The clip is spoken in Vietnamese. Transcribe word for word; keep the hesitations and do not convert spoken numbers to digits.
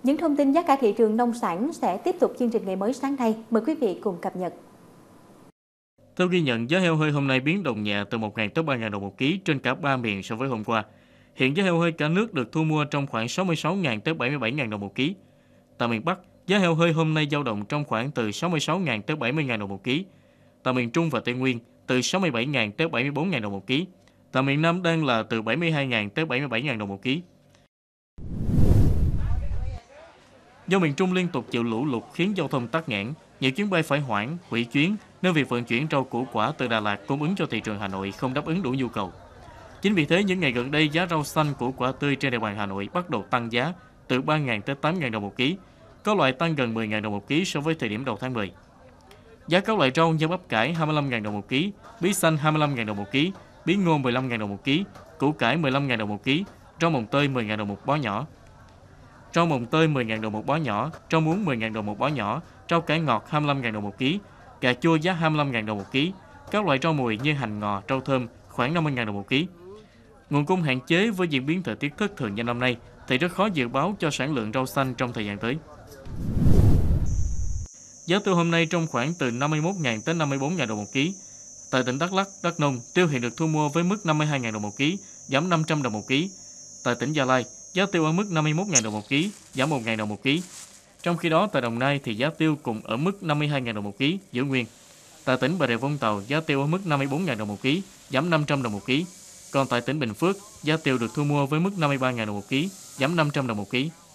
Những thông tin giá cả thị trường nông sản sẽ tiếp tục chương trình ngày mới sáng nay. Mời quý vị cùng cập nhật. Theo ghi nhận, giá heo hơi hôm nay biến động nhẹ từ một nghìn tới ba nghìn đồng một ký trên cả ba miền so với hôm qua. Hiện giá heo hơi cả nước được thu mua trong khoảng sáu mươi sáu nghìn tới bảy mươi bảy nghìn đồng một ký. Tại miền Bắc, giá heo hơi hôm nay dao động trong khoảng từ sáu mươi sáu nghìn tới bảy mươi nghìn đồng một ký. Tại miền Trung và Tây Nguyên, từ sáu mươi bảy nghìn tới bảy mươi bốn nghìn đồng một ký. Tại miền Nam đang là từ bảy mươi hai nghìn tới bảy mươi bảy nghìn đồng một ký. Do miền Trung liên tục chịu lũ lụt khiến giao thông tắc nghẽn, nhiều chuyến bay phải hoãn, hủy chuyến nên việc vận chuyển rau củ quả từ Đà Lạt cung ứng cho thị trường Hà Nội không đáp ứng đủ nhu cầu. Chính vì thế, những ngày gần đây giá rau xanh, củ quả tươi trên địa bàn Hà Nội bắt đầu tăng giá từ ba nghìn tới tám nghìn đồng một ký, có loại tăng gần mười nghìn đồng một ký so với thời điểm đầu tháng mười. Giá các loại rau như bắp cải hai mươi lăm nghìn đồng một ký, bí xanh hai mươi lăm nghìn đồng một ký, bí ngô mười lăm nghìn đồng một ký, củ cải mười lăm nghìn đồng một ký, rau mồng tơi mười nghìn đồng một bó nhỏ. Rau mồng tơi mười nghìn đồng một bó nhỏ, rau muống mười nghìn đồng một bó nhỏ, rau cải ngọt hai mươi lăm nghìn đồng một ký, cà chua giá hai mươi lăm nghìn đồng một ký, các loại rau mùi như hành ngò, rau thơm khoảng năm mươi nghìn đồng một ký. Nguồn cung hạn chế với diễn biến thời tiết thất thường như năm nay thì rất khó dự báo cho sản lượng rau xanh trong thời gian tới. Giá tiêu hôm nay trong khoảng từ năm mươi mốt nghìn tới năm mươi bốn nghìn đồng một ký. Tại tỉnh Đắk Lắk, Đắk Nông, tiêu hiện được thu mua với mức năm mươi hai nghìn đồng một ký, giảm năm trăm đồng một ký. Tại tỉnh Gia Lai, giá tiêu ở mức năm mươi mốt nghìn đồng một ký, giảm một nghìn đồng một ký. Trong khi đó, tại Đồng Nai thì giá tiêu cùng ở mức năm mươi hai nghìn đồng một ký, giữ nguyên. Tại tỉnh Bà Rịa Vũng Tàu, giá tiêu ở mức năm mươi bốn nghìn đồng một ký, giảm năm trăm đồng một ký. Còn tại tỉnh Bình Phước, giá tiêu được thu mua với mức năm mươi ba nghìn đồng một ký, giảm năm trăm đồng một ký.